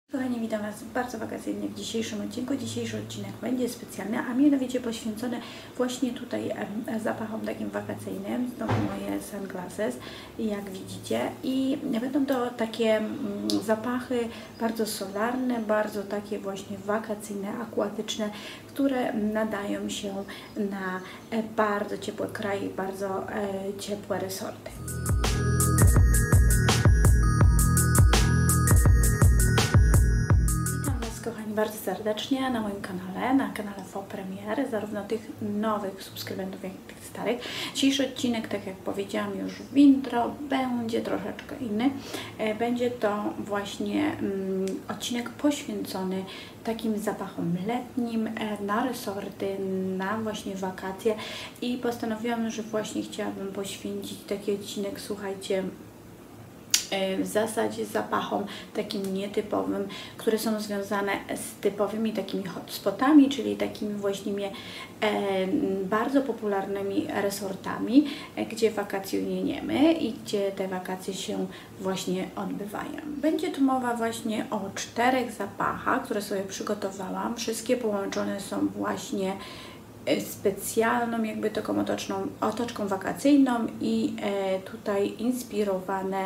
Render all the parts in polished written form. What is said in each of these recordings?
Kochani, witam Was bardzo wakacyjnie w dzisiejszym odcinku. Dzisiejszy odcinek będzie specjalny, a mianowicie poświęcony właśnie tutaj zapachom takim wakacyjnym. To moje sunglasses, jak widzicie. I będą to takie zapachy bardzo solarne, bardzo takie właśnie wakacyjne, aquatyczne, które nadają się na bardzo ciepłe kraje, bardzo ciepłe resorty. Kochani, bardzo serdecznie na moim kanale, na kanale Faux Premiere, zarówno tych nowych subskrybentów, jak i tych starych. Dzisiejszy odcinek, tak jak powiedziałam już w intro, będzie troszeczkę inny. Będzie to właśnie odcinek poświęcony takim zapachom letnim, na resorty, na właśnie wakacje i postanowiłam, że właśnie chciałabym poświęcić taki odcinek, słuchajcie, w zasadzie zapachom takim nietypowym, które są związane z typowymi takimi hotspotami, czyli takimi właśnie bardzo popularnymi resortami, gdzie wakacjonujemy i gdzie te wakacje się właśnie odbywają. Będzie tu mowa właśnie o 4 zapachach, które sobie przygotowałam. Wszystkie połączone są właśnie specjalną jakby taką otoczką wakacyjną i tutaj inspirowane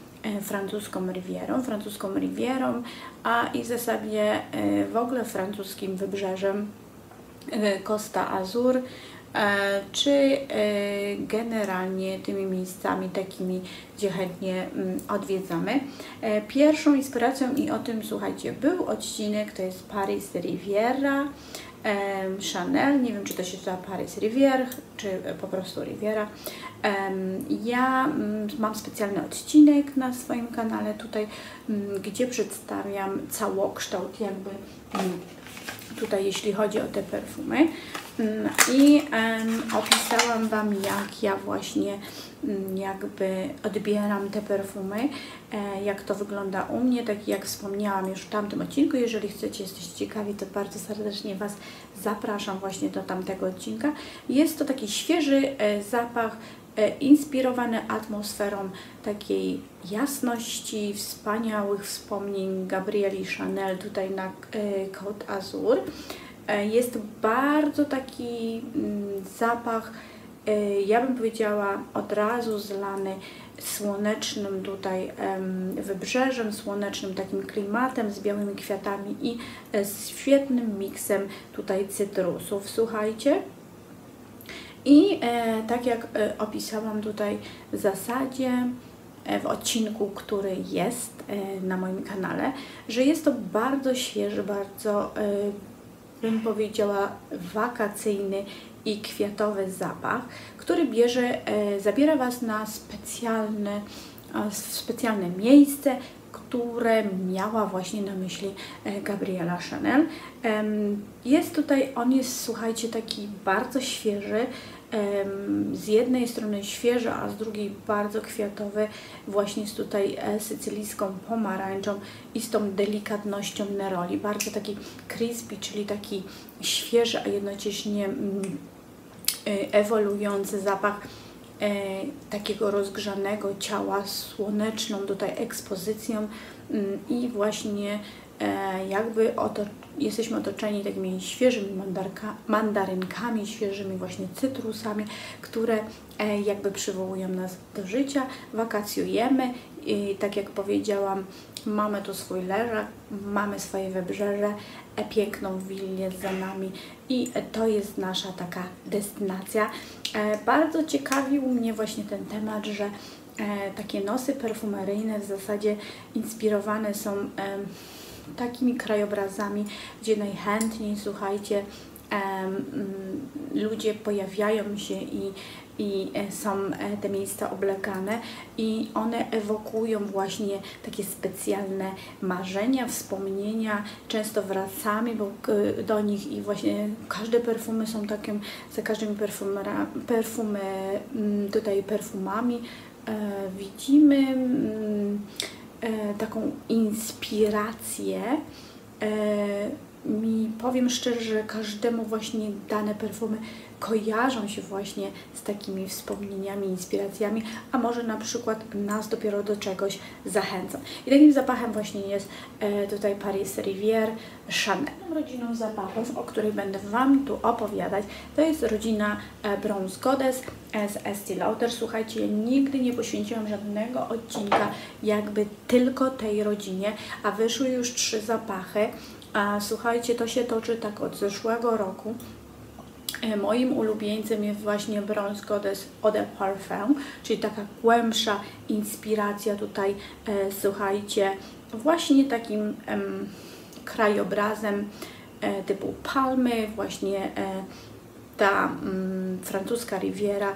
francuską Rivierą, a i w zasadzie w ogóle francuskim wybrzeżem Costa Azur, czy generalnie tymi miejscami takimi, gdzie chętnie odwiedzamy. Pierwszą inspiracją i o tym, słuchajcie, był odcinek, to jest Paris Riviera, Chanel, nie wiem, czy to się czyta Paris Rivière, czy po prostu Riviera. Ja mam specjalny odcinek na swoim kanale tutaj, gdzie przedstawiam całokształt jakby tutaj, jeśli chodzi o te perfumy, i opisałam Wam, jak ja właśnie jakby odbieram te perfumy, jak to wygląda u mnie, tak jak wspomniałam już w tamtym odcinku. Jeżeli chcecie, jesteście ciekawi, to bardzo serdecznie Was zapraszam właśnie do tamtego odcinka. Jest to taki świeży zapach, inspirowany atmosferą takiej jasności, wspaniałych wspomnień Gabrieli Chanel tutaj na Côte d'Azur. Jest bardzo taki zapach, ja bym powiedziała, od razu zlany słonecznym tutaj wybrzeżem, słonecznym takim klimatem, z białymi kwiatami i z świetnym miksem tutaj cytrusów, słuchajcie. I tak jak opisałam tutaj w zasadzie w odcinku, który jest na moim kanale, że jest to bardzo świeży, bardzo bym powiedziała wakacyjny i kwiatowy zapach, który zabiera Was na specjalne miejsce, które miała właśnie na myśli Gabriela Chanel. On jest, słuchajcie, taki bardzo świeży, z jednej strony świeży, a z drugiej bardzo kwiatowy, właśnie z tutaj sycylijską pomarańczą i z tą delikatnością neroli. Bardzo taki crispy, czyli taki świeży, a jednocześnie ewoluujący zapach takiego rozgrzanego ciała, słoneczną tutaj ekspozycją i właśnie jakby jesteśmy otoczeni takimi świeżymi mandarynkami, świeżymi właśnie cytrusami, które jakby przywołują nas do życia. Wakacjujemy i tak jak powiedziałam, mamy tu swój leżak, mamy swoje wybrzeże, piękną willę za nami i to jest nasza taka destynacja. Bardzo ciekawił mnie właśnie ten temat, że takie nosy perfumeryjne w zasadzie inspirowane są takimi krajobrazami, gdzie najchętniej, słuchajcie, ludzie pojawiają się i są te miejsca oblegane i one ewokują właśnie takie specjalne marzenia, wspomnienia. Często wracamy do nich i właśnie każde perfumy są takim, za każdymi perfumami widzimy taką inspirację powiem szczerze, że każdemu właśnie dane perfumy kojarzą się właśnie z takimi wspomnieniami, inspiracjami, a może na przykład nas dopiero do czegoś zachęcą. I takim zapachem właśnie jest tutaj Paris Rivière Chanel. Rodziną zapachów, o której będę Wam tu opowiadać, to jest rodzina Bronze Goddess z Estée Lauder. Słuchajcie, ja nigdy nie poświęciłam żadnego odcinka jakby tylko tej rodzinie, a wyszły już 3 zapachy. A słuchajcie, to się toczy tak od zeszłego roku. Moim ulubieńcem jest właśnie Bronze Goddess Eau de Parfum, czyli taka głębsza inspiracja tutaj, słuchajcie, właśnie takim krajobrazem typu palmy, właśnie ta francuska Riviera,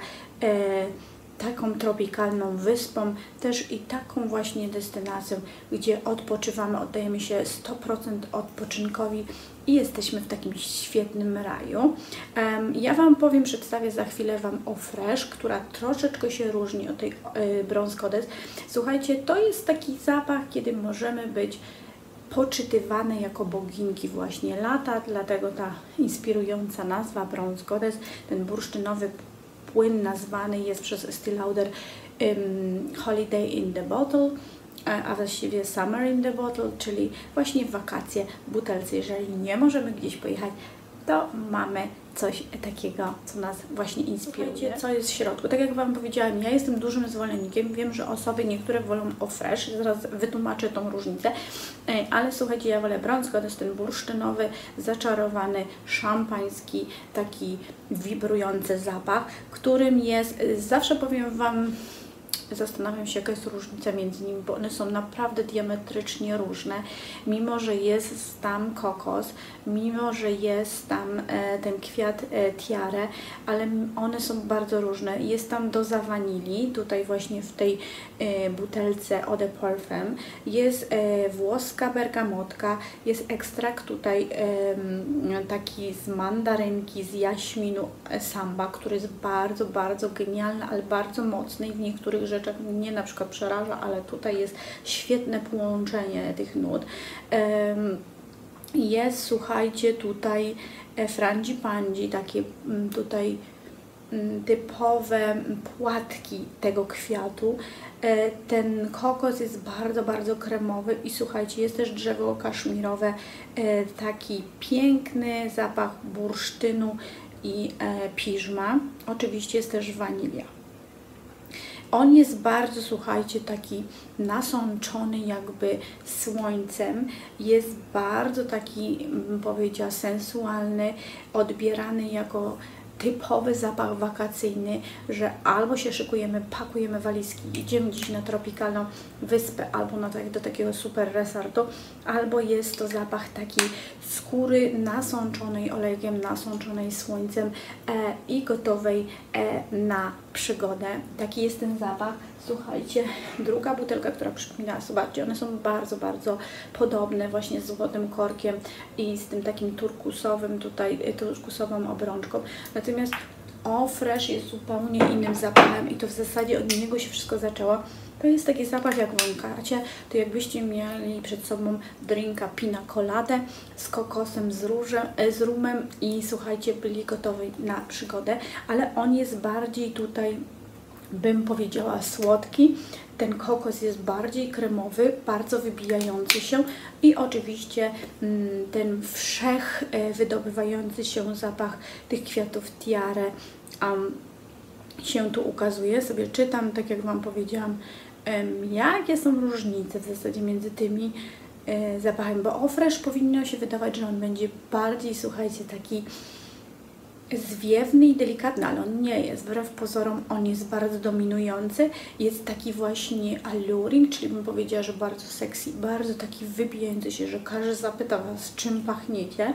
taką tropikalną wyspą, też i taką właśnie destynacją, gdzie odpoczywamy, oddajemy się 100% odpoczynkowi i jesteśmy w takim świetnym raju. Ja Wam powiem, przedstawię za chwilę Wam Eau Fraiche, która troszeczkę się różni od tej Bronze Goddess. Słuchajcie, to jest taki zapach, kiedy możemy być poczytywane jako boginki właśnie lata, dlatego ta inspirująca nazwa Bronze Goddess, ten bursztynowy płyn nazwany jest przez Estée Lauder Holiday in the Bottle, a właściwie Summer in the Bottle, czyli właśnie wakacje w butelce. Jeżeli nie możemy gdzieś pojechać, to mamy coś takiego, co nas właśnie inspiruje. Co jest w środku? Tak jak Wam powiedziałam, ja jestem dużym zwolennikiem. Wiem, że osoby niektóre wolą Eau Fraiche, zaraz wytłumaczę tą różnicę, ale słuchajcie, ja wolę Bronze Goddess, ten bursztynowy, zaczarowany, szampański, taki wibrujący zapach, którym jest, zawsze powiem Wam, zastanawiam się, jaka jest różnica między nimi, bo one są naprawdę diametrycznie różne. Mimo że jest tam kokos, mimo że jest tam ten kwiat tiare, ale one są bardzo różne. Jest tam doza wanilii, tutaj właśnie w tej butelce Eau de Parfum. Jest włoska bergamotka, jest ekstrakt tutaj taki z mandarynki, z jaśminu samba, który jest bardzo, bardzo genialny, ale bardzo mocny i w niektórych rzeczach mnie na przykład przeraża, ale tutaj jest świetne połączenie tych nut. Jest, słuchajcie, tutaj frangipani, takie tutaj typowe płatki tego kwiatu. Ten kokos jest bardzo, bardzo kremowy i słuchajcie, jest też drzewo kaszmirowe, taki piękny zapach bursztynu i piżma. Oczywiście jest też wanilia. On jest bardzo, słuchajcie, taki nasączony jakby słońcem, jest bardzo taki, bym powiedziała, sensualny, odbierany jako typowy zapach wakacyjny, że albo się szykujemy, pakujemy walizki, idziemy gdzieś na tropikalną wyspę, albo do takiego super resortu, albo jest to zapach taki skóry nasączonej olejkiem, nasączonej słońcem i gotowej na przygodę. Taki jest ten zapach. Słuchajcie, druga butelka, która przypomina, zobaczcie, one są bardzo, bardzo podobne, właśnie z złotym korkiem i z tym takim turkusowym tutaj, turkusową obrączką. Natomiast Eau Fraiche jest zupełnie innym zapachem i to w zasadzie od niego się wszystko zaczęło. To jest taki zapach, jak wąchacie, to jakbyście mieli przed sobą drinka pina coladę z kokosem, z rumem i słuchajcie, byli gotowi na przygodę, ale on jest bardziej tutaj, bym powiedziała, słodki. Ten kokos jest bardziej kremowy, bardzo wybijający się i oczywiście ten wydobywający się zapach tych kwiatów tiare się tu ukazuje. Sobie czytam, tak jak Wam powiedziałam, jakie są różnice w zasadzie między tymi zapachami, bo Eau Fraiche powinno się wydawać, że on będzie bardziej, słuchajcie, taki zwiewny i delikatny, ale on nie jest. Wbrew pozorom on jest bardzo dominujący. Jest taki właśnie alluring, czyli bym powiedziała, że bardzo sexy, bardzo taki wybijający się, że każdy zapyta Was, czym pachniecie.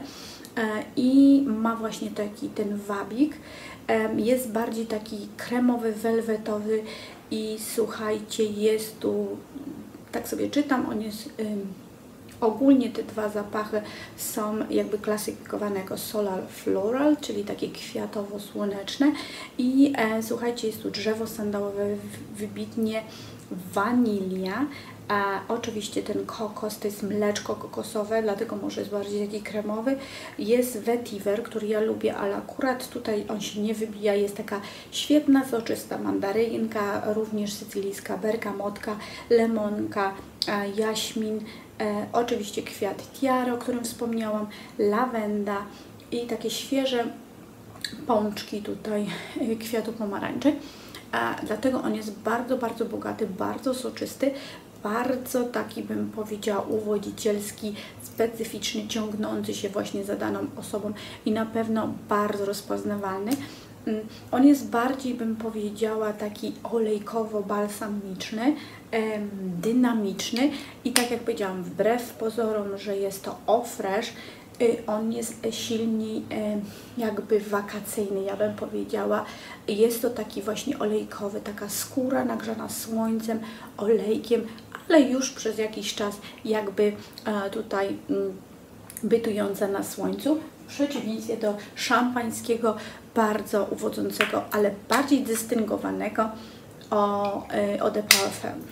I ma właśnie taki ten wabik. Jest bardziej taki kremowy, welwetowy i słuchajcie, jest tu, tak sobie czytam, on jest ogólnie te dwa zapachy są jakby klasyfikowane jako solar floral, czyli takie kwiatowo-słoneczne i słuchajcie, jest tu drzewo sandałowe, wybitnie wanilia, A oczywiście ten kokos to jest mleczko kokosowe, dlatego może jest bardziej taki kremowy. Jest vetiver, który ja lubię, ale akurat tutaj on się nie wybija. Jest taka świetna, soczysta mandarynka, również sycylijska bergamotka, lemonka, jaśmin, oczywiście kwiat tiara, o którym wspomniałam, lawenda i takie świeże pączki tutaj kwiatu pomarańczy. Dlatego on jest bardzo, bardzo bogaty, bardzo soczysty, bardzo taki, bym powiedziała, uwodzicielski, specyficzny, ciągnący się właśnie za daną osobą i na pewno bardzo rozpoznawalny. On jest bardziej, bym powiedziała, taki olejkowo-balsamiczny, dynamiczny i tak jak powiedziałam, wbrew pozorom, że jest to eau fraiche, on jest silniej jakby wakacyjny, ja bym powiedziała. Jest to taki właśnie olejkowy, taka skóra nagrzana słońcem, olejkiem, ale już przez jakiś czas jakby tutaj bytująca na słońcu. W przeciwieństwie do szampańskiego, bardzo uwodzącego, ale bardziej dystyngowanego Eau de Parfum.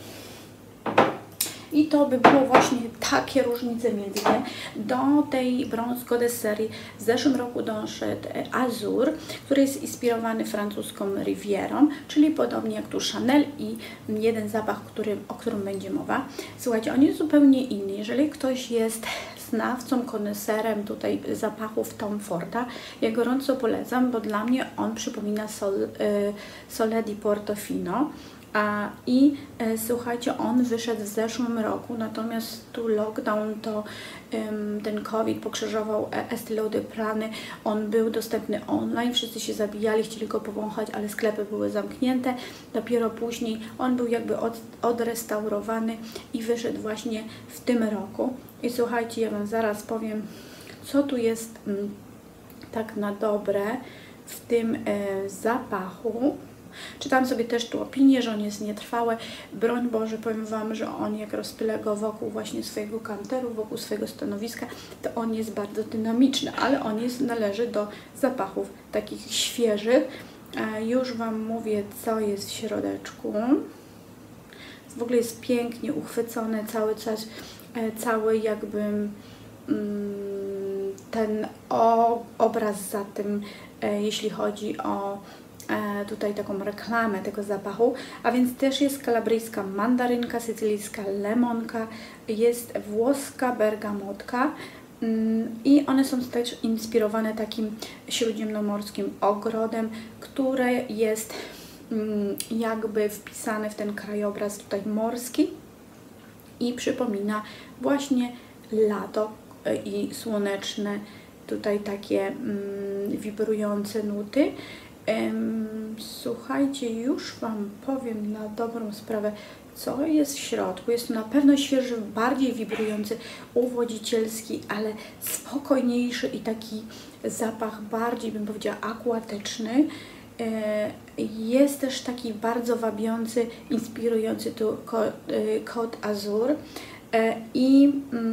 I to by było właśnie takie różnice między nie. Do tej Bronze Goddess serii w zeszłym roku doszedł Azur, który jest inspirowany francuską Rivierą, czyli podobnie jak tu Chanel i jeden zapach, o którym będzie mowa. Słuchajcie, on jest zupełnie inny. Jeżeli ktoś jest znawcą, koneserem tutaj zapachów Tom Forda, ja gorąco polecam, bo dla mnie on przypomina Sole di Portofino. Słuchajcie, on wyszedł w zeszłym roku, natomiast tu lockdown, to ten COVID pokrzyżował Estée Lauder plany. On był dostępny online, wszyscy się zabijali, chcieli go powąchać, ale sklepy były zamknięte. Dopiero później on był jakby odrestaurowany i wyszedł właśnie w tym roku. I słuchajcie, ja Wam zaraz powiem, co tu jest tak na dobre w tym zapachu. Czytam sobie też tu opinię, że on jest nietrwały. Broń Boże, powiem Wam, że on jak rozpylę go wokół właśnie swojego kanteru, wokół swojego stanowiska, to on jest bardzo dynamiczny, ale on należy do zapachów takich świeżych. Już Wam mówię, co jest w środeczku. W ogóle jest pięknie uchwycony cały czas, cały jakby ten obraz za tym, jeśli chodzi o tutaj taką reklamę tego zapachu, a więc też jest kalabryjska mandarynka, sycylijska lemonka, jest włoska bergamotka i one są też inspirowane takim śródziemnomorskim ogrodem, które jest jakby wpisane w ten krajobraz tutaj morski i przypomina właśnie lato i słoneczne tutaj takie wibrujące nuty. Słuchajcie, już Wam powiem na dobrą sprawę, co jest w środku. Jest to na pewno świeży, bardziej wibrujący, uwodzicielski, ale spokojniejszy i taki zapach bardziej, bym powiedziała, aquatyczny. Jest też taki bardzo wabiący, inspirujący tu Côte d'Azur i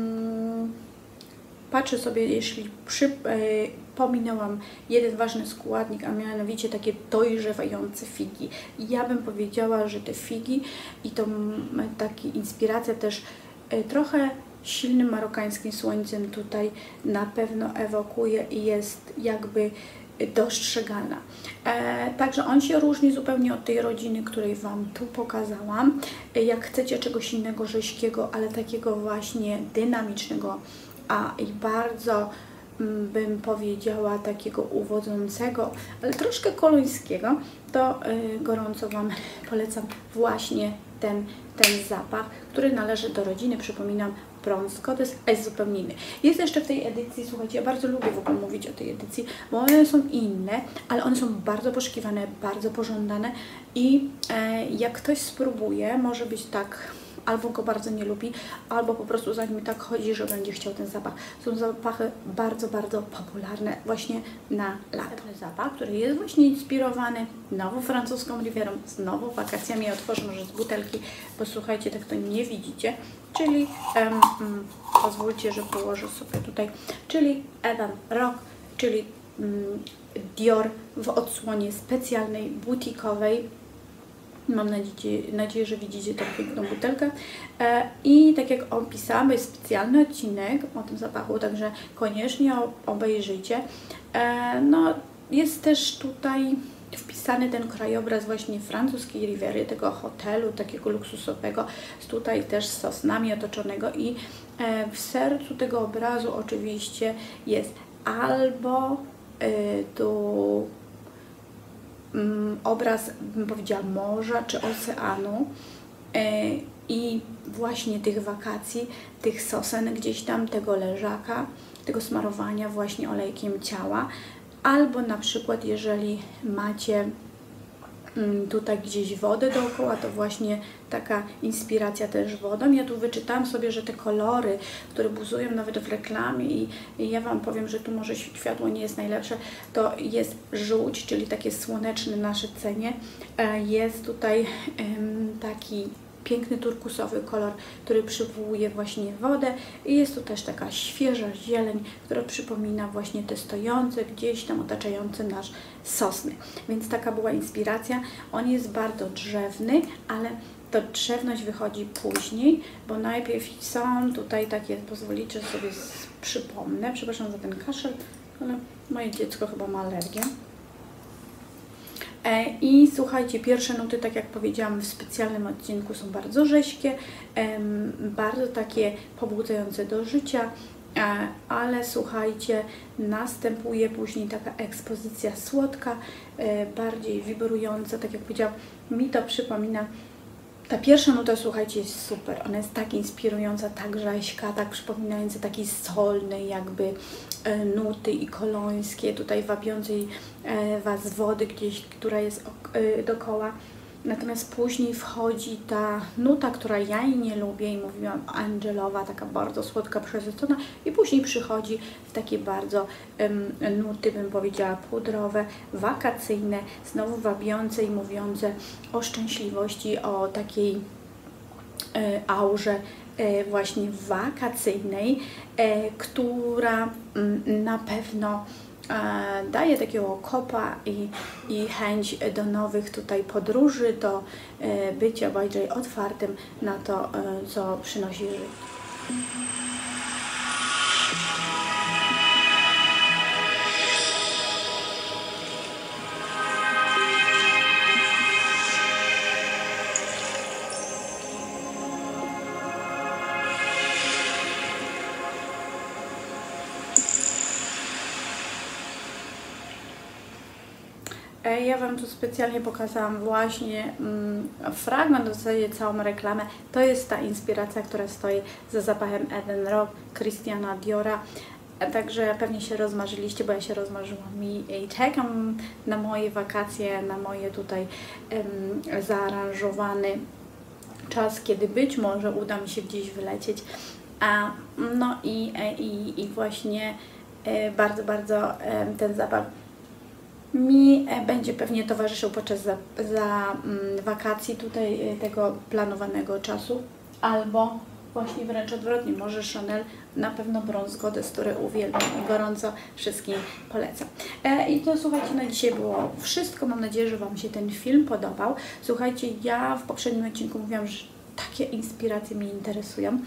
patrzę sobie, jeśli pominęłam jeden ważny składnik, a mianowicie takie dojrzewające figi. Ja bym powiedziała, że te figi i to taka inspiracja też trochę silnym marokańskim słońcem tutaj na pewno ewokuje i jest jakby dostrzegalna. Także on się różni zupełnie od tej rodziny, której Wam tu pokazałam. Jak chcecie czegoś innego, rzeźkiego, ale takiego właśnie dynamicznego, i bardzo bym powiedziała takiego uwodzącego, ale troszkę kolońskiego, to gorąco Wam polecam właśnie ten zapach, który należy do rodziny, przypominam, Bronze Goddess, a jest zupełnie inny. Jest jeszcze w tej edycji, słuchajcie, ja bardzo lubię w ogóle mówić o tej edycji, bo one są inne, ale one są bardzo poszukiwane, bardzo pożądane i jak ktoś spróbuje, może być tak, albo go bardzo nie lubi, albo po prostu za nim tak chodzi, że będzie chciał ten zapach. Są zapachy bardzo, bardzo popularne właśnie na lato. Zapach, który jest właśnie inspirowany nową francuską Rivierą, znowu wakacjami. Ja otworzę może z butelki, bo słuchajcie, tak to nie widzicie, czyli pozwólcie, że położę sobie tutaj, czyli Eden Rock, czyli Dior w odsłonie specjalnej, butikowej. Mam nadzieję, że widzicie tą piękną butelkę. I tak jak opisałam, jest specjalny odcinek o tym zapachu, także koniecznie obejrzyjcie. No, jest też tutaj wpisany ten krajobraz właśnie francuskiej Riviery, tego hotelu takiego luksusowego, tutaj też z sosnami otoczonego i w sercu tego obrazu oczywiście jest albo tu obraz, bym powiedziała, morza czy oceanu i właśnie tych wakacji, tych sosen gdzieś tam, tego leżaka, tego smarowania właśnie olejkiem ciała, albo na przykład jeżeli macie tutaj gdzieś wodę dookoła, to właśnie taka inspiracja też wodą. Ja tu wyczytałam sobie, że te kolory, które buzują nawet w reklamie i ja Wam powiem, że tu może światło nie jest najlepsze, to jest żółć, czyli takie słoneczne nasze cenie. Jest tutaj taki piękny turkusowy kolor, który przywołuje właśnie wodę i jest tu też taka świeża zieleń, która przypomina właśnie te stojące, gdzieś tam otaczające nasz sosny. Więc taka była inspiracja. On jest bardzo drzewny, ale to drzewność wychodzi później, bo najpierw są tutaj takie, pozwolicie sobie przypomnę, przepraszam za ten kaszel, ale moje dziecko chyba ma alergię. I słuchajcie, pierwsze nuty, tak jak powiedziałam, w specjalnym odcinku są bardzo rześkie, bardzo takie pobudzające do życia, ale słuchajcie, następuje później taka ekspozycja słodka, bardziej wibrująca, tak jak powiedziałam, mi to przypomina. Ta pierwsza nuta, słuchajcie, jest super. Ona jest tak inspirująca, tak rześka, tak przypominająca takiej solnej jakby nuty i kolońskie, tutaj wabiącej Was wody gdzieś, która jest dookoła. Natomiast później wchodzi ta nuta, która ja jej nie lubię i mówiłam, angelowa, taka bardzo słodka, przesycona i później przychodzi w takie bardzo nuty, bym powiedziała, pudrowe, wakacyjne, znowu wabiące i mówiące o szczęśliwości, o takiej aurze właśnie wakacyjnej, która na pewno daje takiego kopa i chęć do nowych tutaj podróży, do bycia bardziej otwartym na to, co przynosi życie. Ja Wam tu specjalnie pokazałam właśnie fragment, w zasadzie całą reklamę. To jest ta inspiracja, która stoi za zapachem Eden Rock Christiana Diora. Także pewnie się rozmarzyliście, bo ja się rozmarzyłam i czekam na moje wakacje, na moje tutaj zaaranżowany czas, kiedy być może uda mi się gdzieś wylecieć. No i właśnie bardzo ten zapach mi będzie pewnie towarzyszył podczas wakacji tutaj tego planowanego czasu, albo właśnie wręcz odwrotnie, może Chanel, na pewno Bronze Goddess, który uwielbiam i gorąco wszystkim polecam. I to, słuchajcie, na dzisiaj było wszystko. Mam nadzieję, że Wam się ten film podobał. Słuchajcie, ja w poprzednim odcinku mówiłam, że takie inspiracje mnie interesują.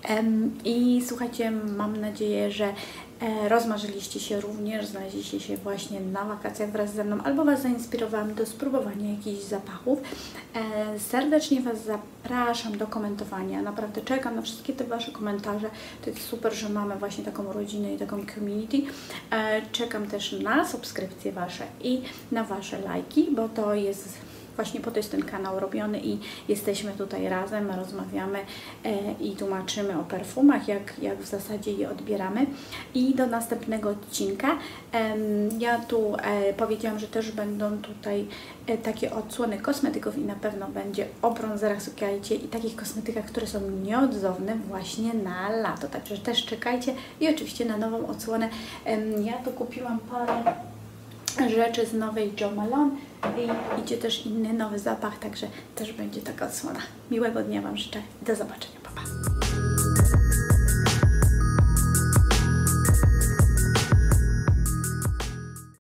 I słuchajcie, mam nadzieję, że rozmarzyliście się również, znaleźliście się właśnie na wakacjach wraz ze mną, albo Was zainspirowałam do spróbowania jakichś zapachów. Serdecznie Was zapraszam do komentowania. Naprawdę czekam na wszystkie te Wasze komentarze. To jest super, że mamy właśnie taką rodzinę i taką community. Czekam też na subskrypcje Wasze i na Wasze lajki, bo to jest właśnie po to jest ten kanał robiony i jesteśmy tutaj razem, rozmawiamy i tłumaczymy o perfumach, jak w zasadzie je odbieramy. I do następnego odcinka. Ja tu powiedziałam, że też będą tutaj takie odsłony kosmetyków i na pewno będzie o bronzerach, słuchajcie, i takich kosmetykach, które są nieodzowne właśnie na lato. Także też czekajcie i oczywiście na nową odsłonę. Ja tu kupiłam parę rzeczy z nowej Jo Malone i idzie też inny nowy zapach, także też będzie taka odsłona. Miłego dnia Wam życzę. Do zobaczenia. Pa, pa.